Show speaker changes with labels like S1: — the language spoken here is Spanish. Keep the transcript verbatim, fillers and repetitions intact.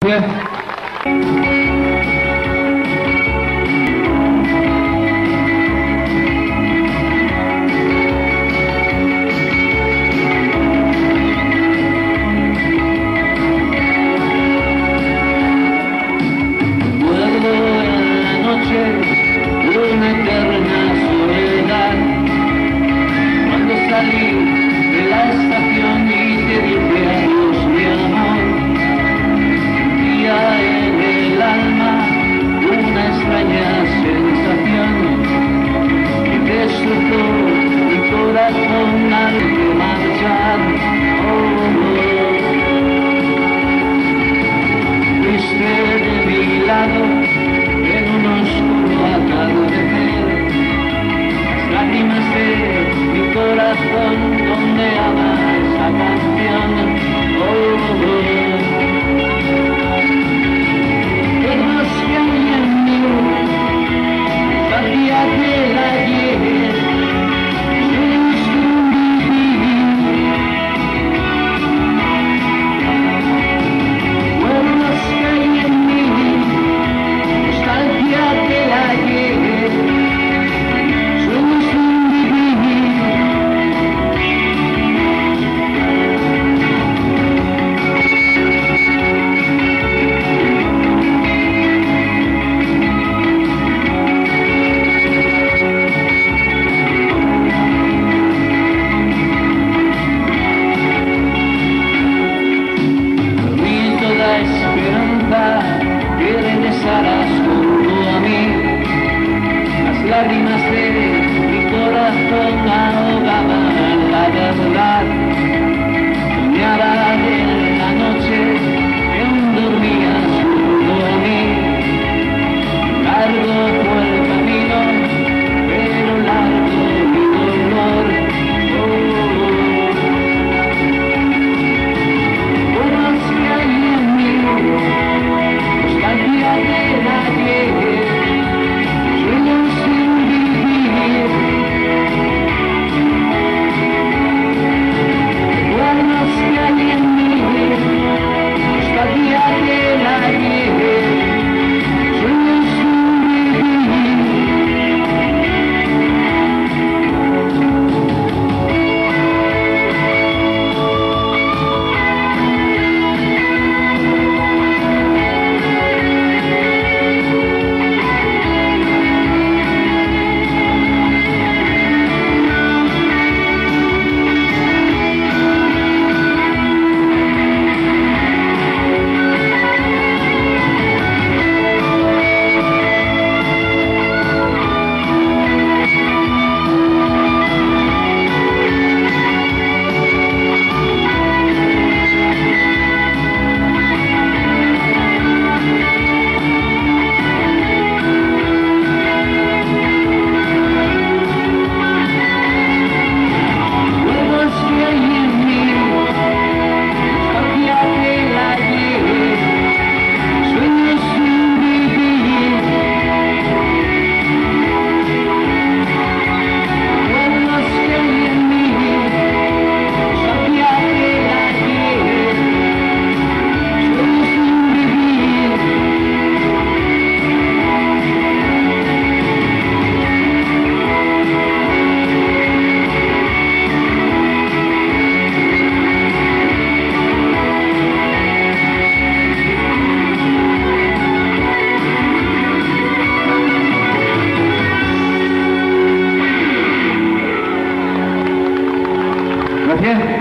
S1: Bien.
S2: Una eterna soledad, cuando salí de la estación y te dije adiós mi amor, sentía en el alma una extraña sensación que destrozó mi corazón al que marchar. Oh, oh. Fuiste de mi lado en un oscuro atardecer, las lágrimas de mi corazón ondeaba esa canción. Oh, oh, oh. Que más que hay en mí, sabía que la llegué, sueños sin vivir. Bueno, más que hay en mí, nostalgia que la llegué, sueños sin vivir. Perdí toda esperanza que regresarás junto a mí. Las lágrimas de mi corazón ahogaban la verdad. Soñaba en la noche que aún dormías junto a mí. Largo fue el camino, pero largo mi dolor. Oh, oh, oh. Por más que hay en mí, nostalgia de la llegué, sueños sin vivir. Por más que hay en mí, nostalgia de la llegué, sueños sin vivir.
S1: Gracias.